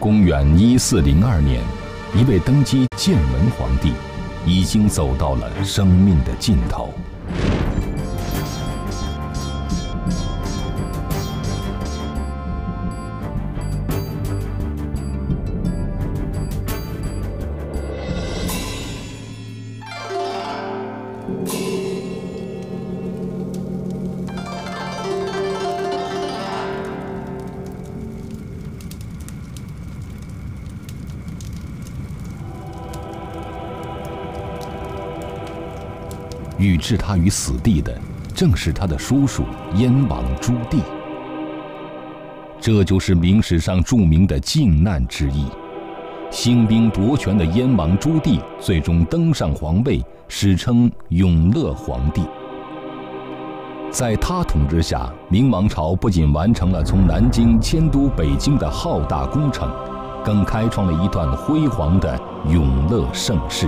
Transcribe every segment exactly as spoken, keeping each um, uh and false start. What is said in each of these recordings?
公元一四零二年，一位登基建文皇帝已经走到了生命的尽头。欲置他于死地的，正是他的叔叔燕王朱棣。这就是明史上著名的靖难之役。兴兵夺权的燕王朱棣最终登上皇位，史称永乐皇帝。在他统治下，明王朝不仅完成了从南京迁都北京的浩大工程，更开创了一段辉煌的永乐盛世。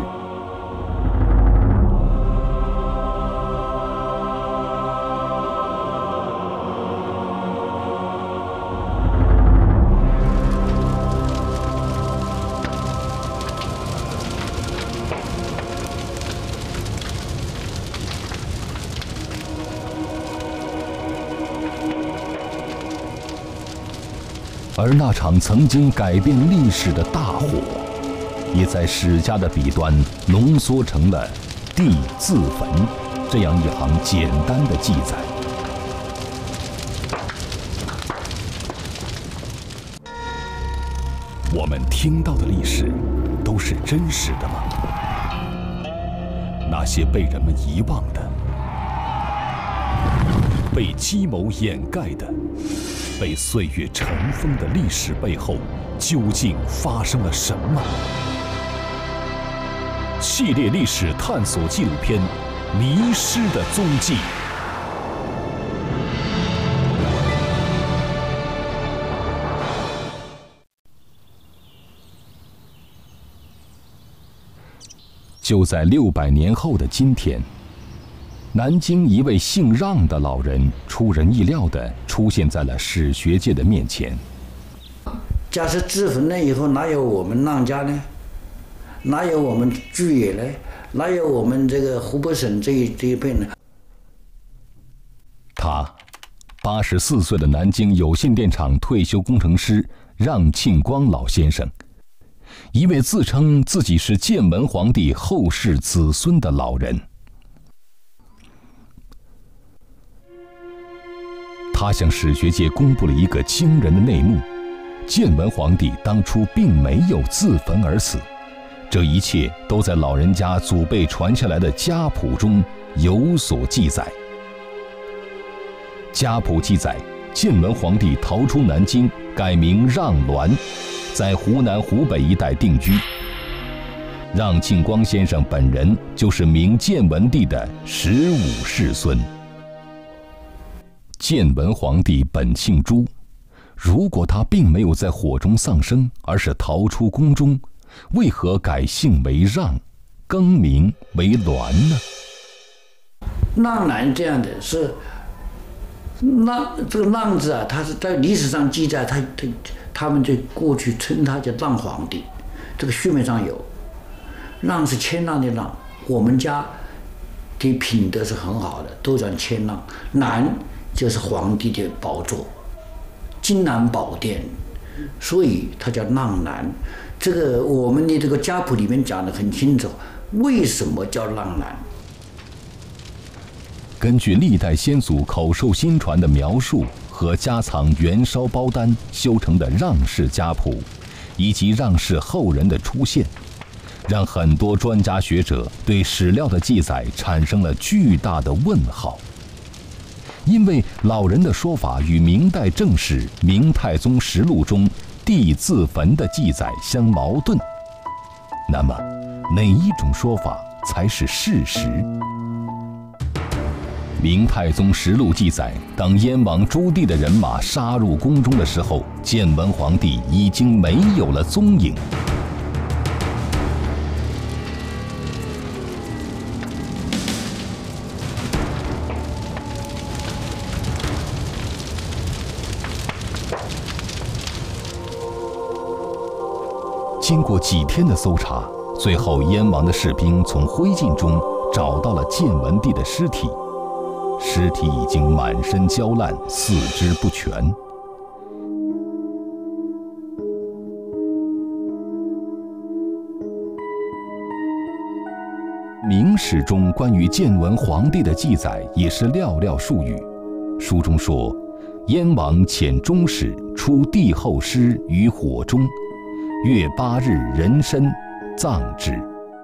而那场曾经改变历史的大火，也在史家的笔端浓缩成了“地自焚”这样一行简单的记载。我们听到的历史都是真实的吗？那些被人们遗忘的、被计谋掩盖的、被岁月尘封的历史背后，究竟发生了什么？系列历史探索纪录片《迷失的踪迹》。就在六百年后的今天，南京一位姓让的老人出人意料地出现在了史学界的面前。 假设自焚了以后，哪有我们让家呢？哪有我们巨野呢？哪有我们这个湖北省这一这一片呢？ 他，八十四岁的南京有线电厂退休工程师让庆光老先生，一位自称自己是建文皇帝后世子孙的老人。他向史学界公布了一个惊人的内幕：建文皇帝当初并没有自焚而死，这一切都在老人家祖辈传下来的家谱中有所记载。家谱记载，建文皇帝逃出南京，改名让鸾，在湖南湖北一带定居。让庆光先生本人就是明建文帝的十五世孙。建文皇帝本姓朱，如果他并没有在火中丧生，而是逃出宫中，为何改姓为让，更名为鸾呢？ 让鸾这样的是，让这个让字啊，他是在历史上记载，他他他们就过去称他叫让皇帝，这个书面上有。让是谦让的让，我们家的品德是很好的，都讲谦让。南就是皇帝的宝座，金南宝殿，所以它叫让南。这个我们的这个家谱里面讲得很清楚，为什么叫让南？ 根据历代先祖口授心传的描述和家藏元烧包丹修成的让氏家谱，以及让氏后人的出现，让很多专家学者对史料的记载产生了巨大的问号。因为老人的说法与明代正史《明太宗实录》中帝自焚的记载相矛盾，那么哪一种说法才是事实？《明太宗实录》记载，当燕王朱棣的人马杀入宫中的时候，建文皇帝已经没有了踪影。 经过几天的搜查，最后燕王的士兵从灰烬中找到了建文帝的尸体，尸体已经满身焦烂，四肢不全。明史中关于建文皇帝的记载也是寥寥数语。书中说，燕王遣中使出帝后尸于火中，月八日壬申，葬之。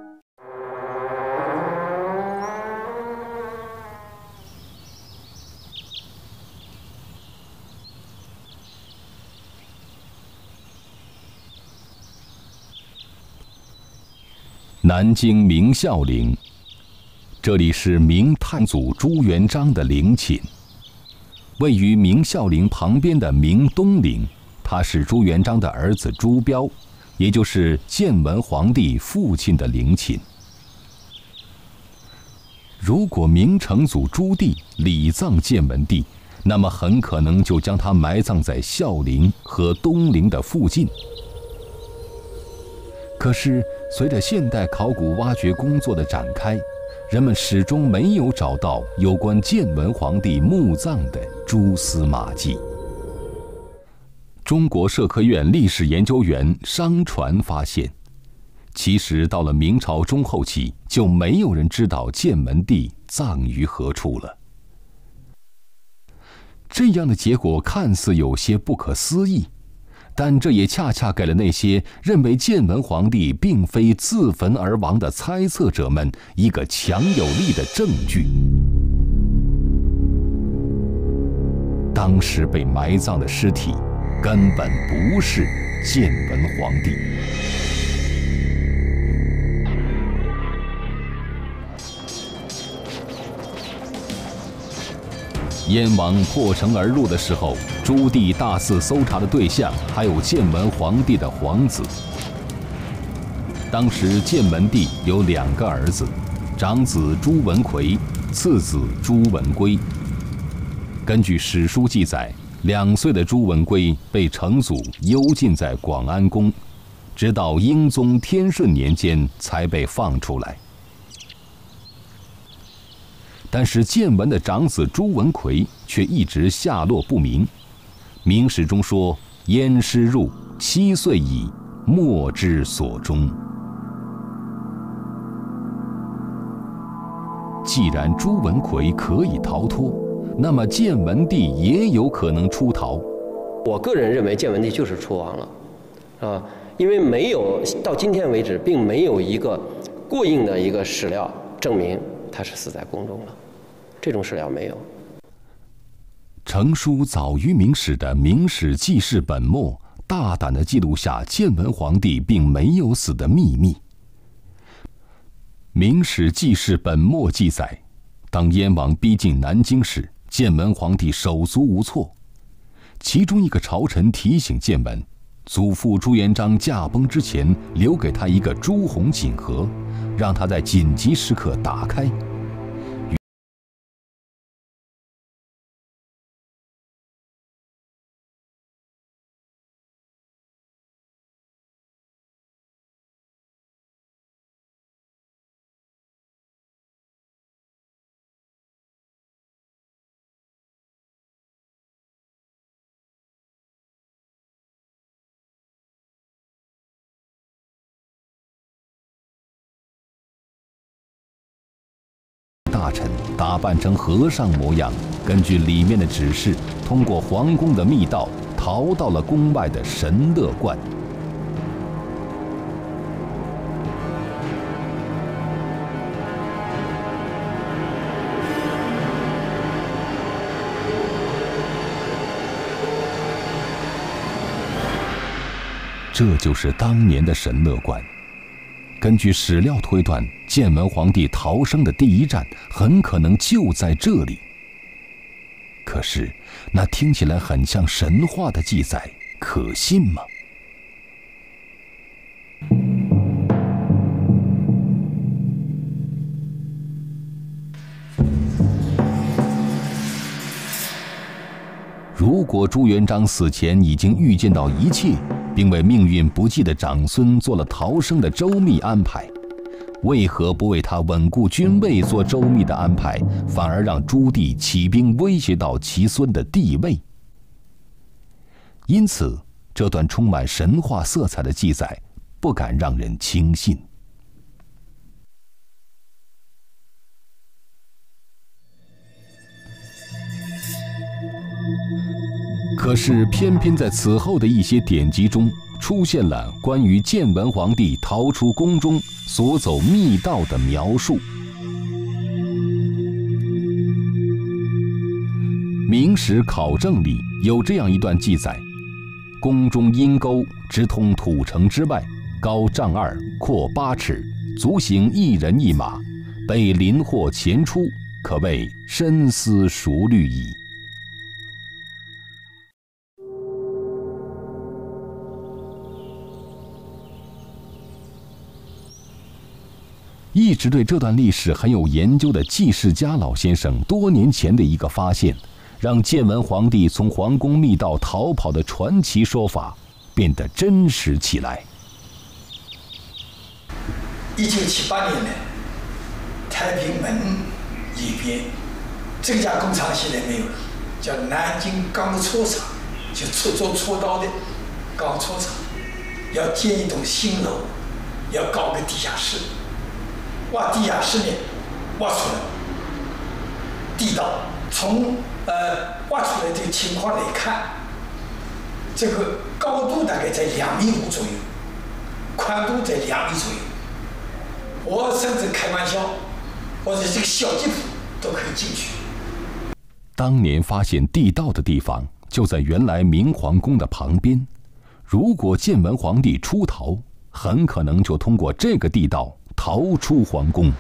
南京明孝陵，这里是明太祖朱元璋的陵寝。位于明孝陵旁边的明东陵，它是朱元璋的儿子朱标，也就是建文皇帝父亲的陵寝。如果明成祖朱棣礼葬建文帝，那么很可能就将他埋葬在孝陵和东陵的附近。可是，随着现代考古挖掘工作的展开，人们始终没有找到有关建文皇帝墓葬的蛛丝马迹。中国社科院历史研究员商传发现，其实到了明朝中后期，就没有人知道建文帝葬于何处了。这样的结果看似有些不可思议，但这也恰恰给了那些认为建文皇帝并非自焚而亡的猜测者们一个强有力的证据。当时被埋葬的尸体根本不是建文皇帝。燕王破城而入的时候，朱棣大肆搜查的对象还有建文皇帝的皇子。当时建文帝有两个儿子，长子朱文奎，次子朱文圭。根据史书记载，两岁的朱文圭被成祖幽禁在广安宫，直到英宗天顺年间才被放出来。但是建文的长子朱文奎却一直下落不明。明史中说：“燕师入，七岁矣，莫知所终。”既然朱文奎可以逃脱，那么建文帝也有可能出逃。 我个人认为建文帝就是出亡了，啊，因为没有到今天为止，并没有一个过硬的一个史料证明他是死在宫中了。这种史料没有。 成书早于明史的《明史记事本末》大胆地记录下建文皇帝并没有死的秘密。《明史记事本末》记载，当燕王逼近南京时，建文皇帝手足无措。其中一个朝臣提醒建文，祖父朱元璋驾崩之前留给他一个朱红锦盒，让他在紧急时刻打开。大臣打扮成和尚模样，根据里面的指示，通过皇宫的密道逃到了宫外的神乐观。这就是当年的神乐观。根据史料推断，建文皇帝逃生的第一站很可能就在这里。可是，那听起来很像神话的记载，可信吗？ 如果朱元璋死前已经预见到一切，并为命运不济的长孙做了逃生的周密安排，为何不为他稳固军位做周密的安排，反而让朱棣起兵威胁到其孙的地位？因此，这段充满神话色彩的记载不敢让人轻信。可是，偏偏在此后的一些典籍中，出现了关于建文皇帝逃出宫中所走密道的描述。《明史考证》里有这样一段记载：宫中阴沟直通土城之外，高丈二，阔八尺，足行一人一马，被林壑前出，可谓深思熟虑矣。一直对这段历史很有研究的纪世家老先生多年前的一个发现，让建文皇帝从皇宫密道逃跑的传奇说法变得真实起来。 一九七八年呢，太平门里边这家工厂现在没有了，叫南京钢搓厂，就做做锉刀的钢搓厂，要建一栋新楼，要搞个地下室。挖地下室呢，挖出来地道，从呃挖出来这个情况来看，这个高度大概在两米五左右，宽度在两米左右。我甚至开玩笑，我说这个小吉普都可以进去。 当年发现地道的地方就在原来明皇宫的旁边，如果建文皇帝出逃，很可能就通过这个地道逃出皇宫。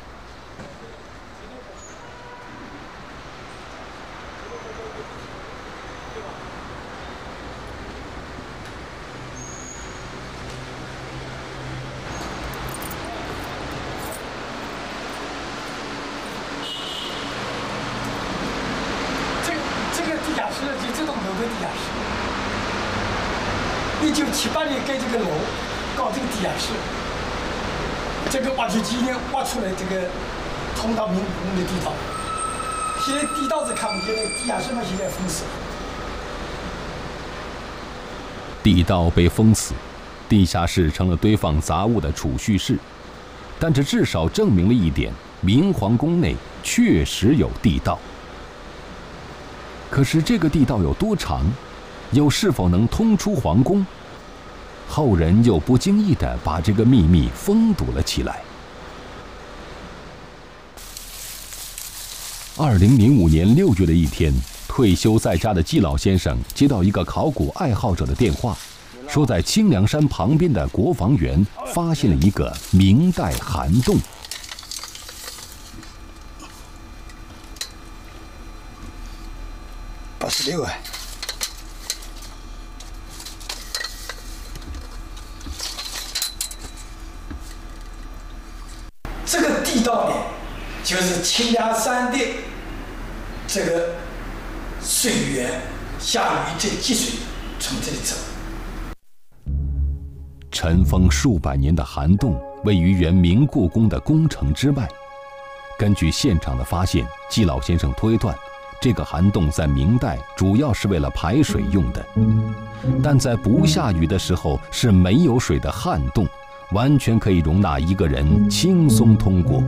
这这个地下室就这栋楼的地下室，一九七八年盖这个楼，搞这个地下室。这个挖掘机呢，挖出来这个通到明宫的地道。现在地道是看不见的，地下室嘛现在封死了。 地道被封死，地下室成了堆放杂物的储蓄室。但这至少证明了一点：明皇宫内确实有地道。可是这个地道有多长，又是否能通出皇宫？后人又不经意地把这个秘密封堵了起来。二零零五年六月的一天，退休在家的季老先生接到一个考古爱好者的电话，说在清凉山旁边的国防园发现了一个明代涵洞。 八十六啊！这个地道呢，就是清凉山的这个水源，下雨这积水从这里走。 尘封数百年的涵洞位于原明故宫的宫城之外。根据现场的发现，季老先生推断，这个涵洞在明代主要是为了排水用的，但在不下雨的时候是没有水的旱洞，完全可以容纳一个人轻松通过。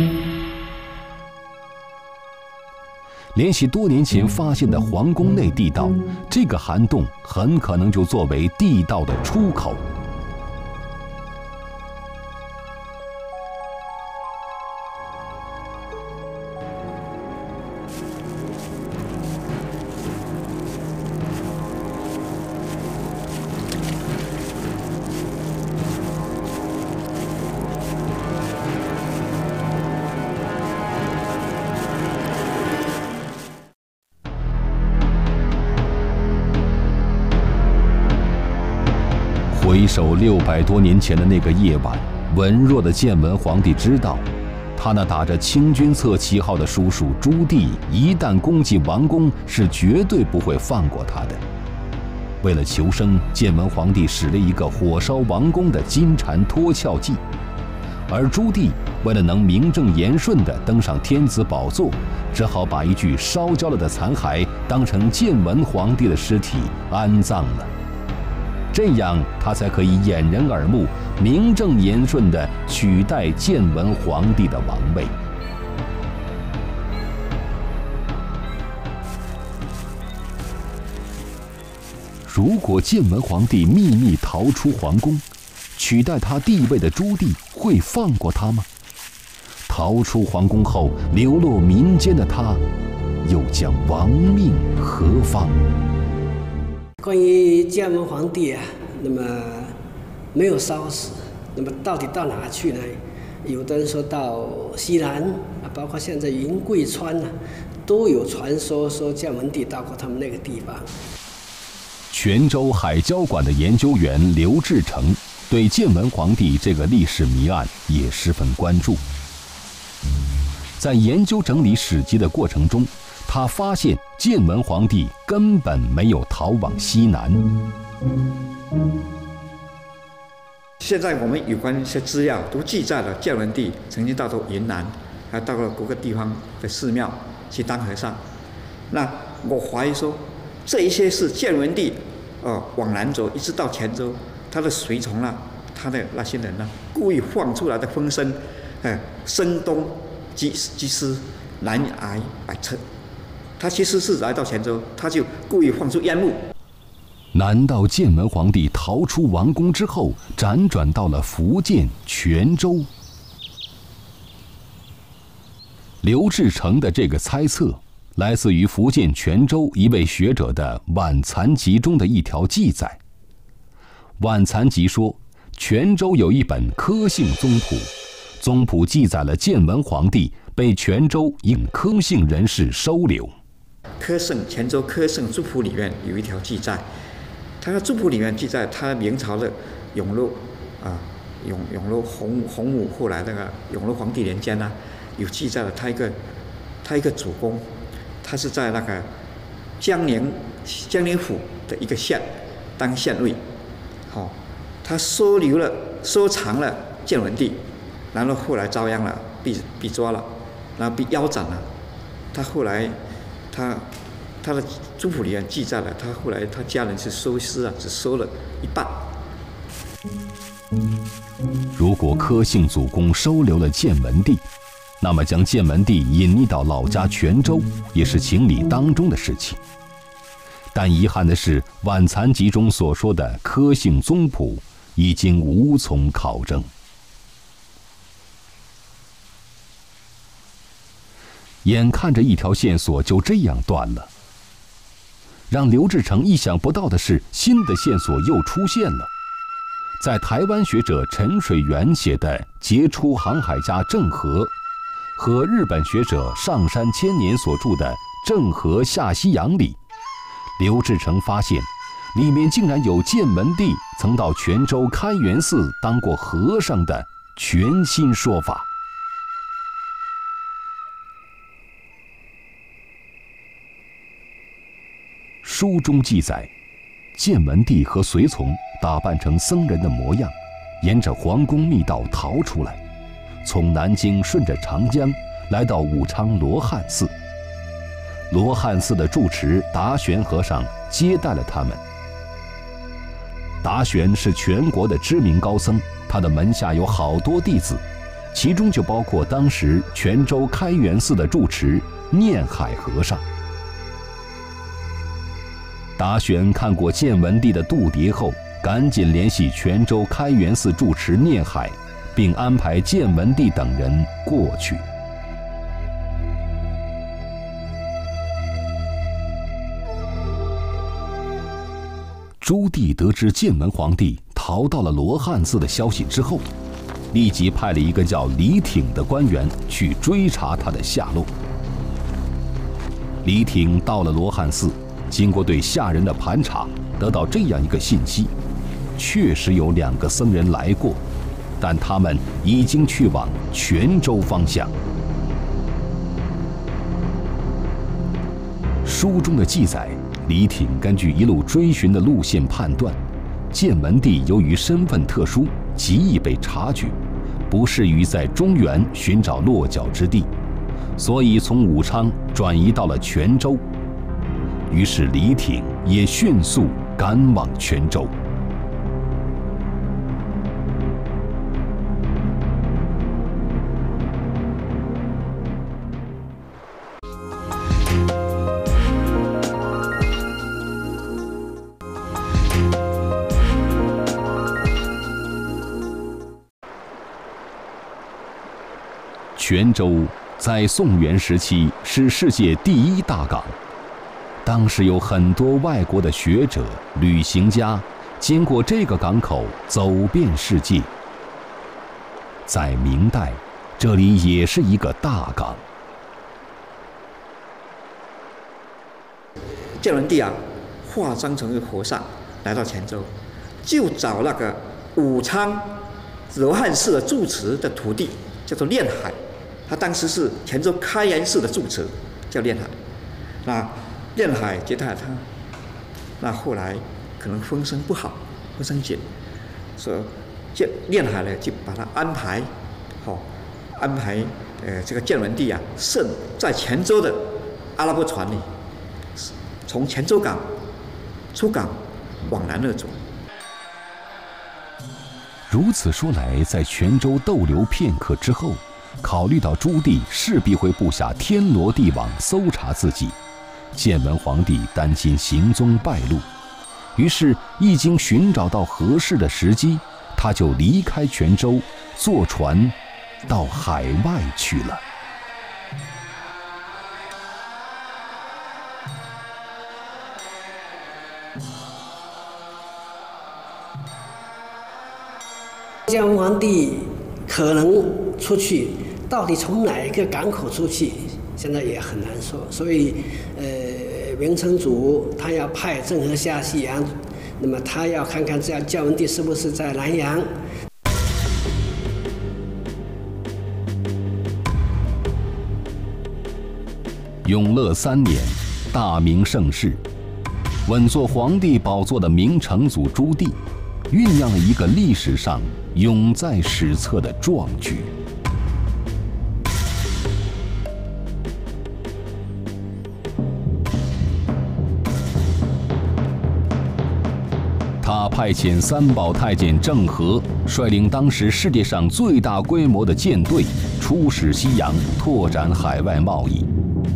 联系多年前发现的皇宫内地道，这个涵洞很可能就作为地道的出口。回首六百多年前的那个夜晚，文弱的建文皇帝知道， 他那打着清君侧旗号的叔叔朱棣，一旦攻击王宫，是绝对不会放过他的。为了求生，建文皇帝使了一个火烧王宫的金蝉脱壳计，而朱棣为了能名正言顺地登上天子宝座，只好把一具烧焦了的残骸当成建文皇帝的尸体安葬了。这样，他才可以掩人耳目，名正言顺地取代建文皇帝的王位。如果建文皇帝秘密逃出皇宫，取代他帝位的朱棣会放过他吗？逃出皇宫后，流落民间的他，又将亡命何方？ 关于建文皇帝啊，那么没有烧死，那么到底到哪去呢？有的人说到西南啊，包括现在云贵川啊，都有传说说建文帝到过他们那个地方。 泉州海交馆的研究员刘志成对建文皇帝这个历史谜案也十分关注。在研究整理史籍的过程中，他发现建文皇帝根本没有逃往西南。 现在我们有关一些资料都记载了建文帝曾经到过云南，还到了各个地方的寺庙去当和尚。那我怀疑说，这一些是建文帝呃往南走，一直到泉州，他的随从啊，他的那些人呢、啊，故意放出来的风声，呃，声东击击西，南挨北撤。他其实是来到泉州，他就故意放出烟雾。 难道建文皇帝逃出王宫之后，辗转到了福建泉州？刘志成的这个猜测，来自于福建泉州一位学者的《晚残集》中的一条记载。《晚残集》说，泉州有一本柯姓宗谱，宗谱记载了建文皇帝被泉州一柯姓人士收留。 柯圣泉州柯圣族谱里面有一条记载，他的族谱里面记载，他明朝的永乐啊，永永乐洪洪武后来那个永乐皇帝年间呢、啊，有记载了他一个他一个主公，他是在那个江宁江宁府的一个县当县尉，好、哦，他收留了收藏了建文帝，然后后来遭殃了，被被抓了，然后被腰斩了，他后来。他他的族谱里面记载了，他后来他家人是收尸啊，只收了一半。 如果柯姓祖公收留了建文帝，那么将建文帝隐匿到老家泉州也是情理当中的事情。但遗憾的是，《晚残集》中所说的柯姓宗谱已经无从考证。眼看着一条线索就这样断了，让刘志成意想不到的是，新的线索又出现了。在台湾学者陈水元写的《杰出航海家郑和》和日本学者上山千年所著的《郑和下西洋》里，刘志成发现里面竟然有建文帝曾到泉州开元寺当过和尚的全新说法。书中记载，建文帝和随从打扮成僧人的模样，沿着皇宫密道逃出来，从南京顺着长江来到武昌罗汉寺。罗汉寺的住持达玄和尚接待了他们。达玄是全国的知名高僧，他的门下有好多弟子，其中就包括当时泉州开元寺的住持念海和尚。达玄看过建文帝的度牒后，赶紧联系泉州开元寺住持念海，并安排建文帝等人过去。朱棣得知建文皇帝逃到了罗汉寺的消息之后，立即派了一个叫李挺的官员去追查他的下落。李挺到了罗汉寺，经过对下人的盘查，得到这样一个信息：确实有两个僧人来过， 但他们已经去往泉州方向。书中的记载，李挺根据一路追寻的路线判断，建文帝由于身份特殊，极易被察觉，不适于在中原寻找落脚之地，所以从武昌转移到了泉州。于是李挺也迅速赶往泉州。泉州在宋元时期是世界第一大港，当时有很多外国的学者、旅行家经过这个港口走遍世界。在明代，这里也是一个大港。 建文帝啊，化妆成一个和尚来到泉州，就找那个武昌罗汉寺的住持的徒弟，叫做练海。他当时是泉州开元寺的住持，叫练海。那练海接待他，那后来可能风声不好，风声紧，所以练海呢就把他安排，好、哦、安排呃这个建文帝啊，圣在泉州的阿拉伯船里，从泉州港出港往南而走。 如此说来，在泉州逗留片刻之后，考虑到朱棣势必会布下天罗地网搜查自己，建文皇帝担心行踪败露，于是一经寻找到合适的时机，他就离开泉州，坐船到海外去了。 建文皇帝可能出去，到底从哪一个港口出去，现在也很难说。所以，呃，明成祖他要派郑和下西洋，那么他要看看这样建文帝是不是在南洋。 永乐三年，大明盛世，稳坐皇帝宝座的明成祖朱棣，酝酿了一个历史上永在史册的壮举。他派遣三宝太监郑和率领当时世界上最大规模的舰队出使西洋，拓展海外贸易。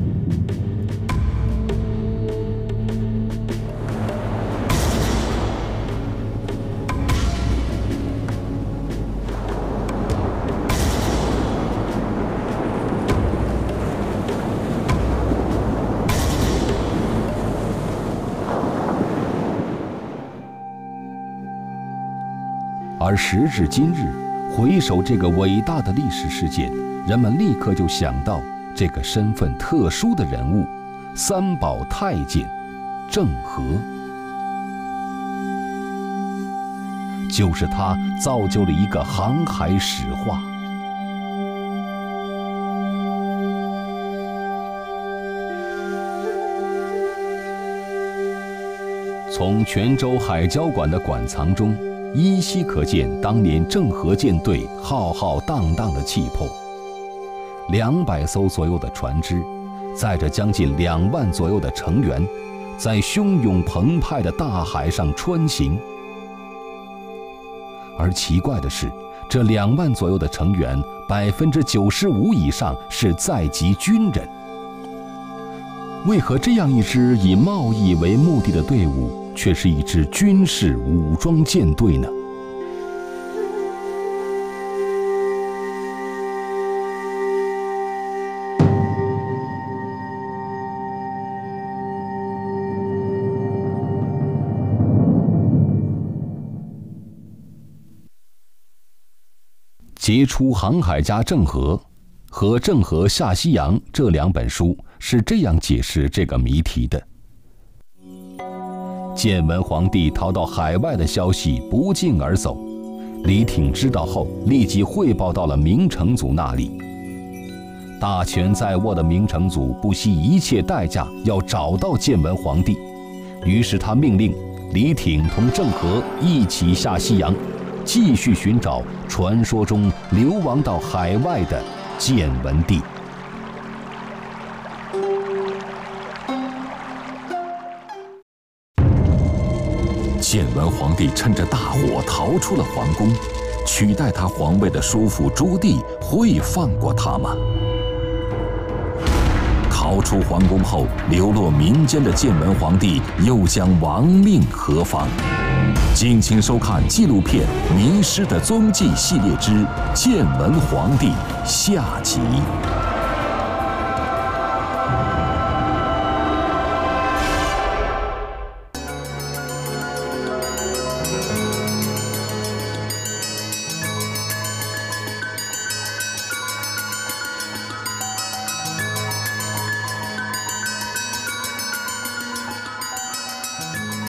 而时至今日，回首这个伟大的历史事件，人们立刻就想到这个身份特殊的人物——三宝太监郑和。就是他造就了一个航海史话。从泉州海交馆的馆藏中，依稀可见当年郑和舰队浩浩荡荡的气魄。两百艘左右的船只，载着将近两万左右的成员，在汹涌澎湃的大海上穿行。而奇怪的是，这两万左右的成员，百分之九十五以上是在籍军人。为何这样一支以贸易为目的的队伍，却是一支军事武装舰队呢？杰出航海家郑和和《郑和下西洋》这两本书是这样解释这个谜题的：建文皇帝逃到海外的消息不胫而走， 李挺知道后，立即汇报到了明成祖那里。大权在握的明成祖不惜一切代价要找到建文皇帝，于是他命令李挺同郑和一起下西洋，继续寻找传说中流亡到海外的建文帝。 建文皇帝趁着大火逃出了皇宫，取代他皇位的叔父朱棣会放过他吗？逃出皇宫后，流落民间的建文皇帝又将亡命何方？敬请收看纪录片《迷失的踪迹》系列之《建文皇帝》下集。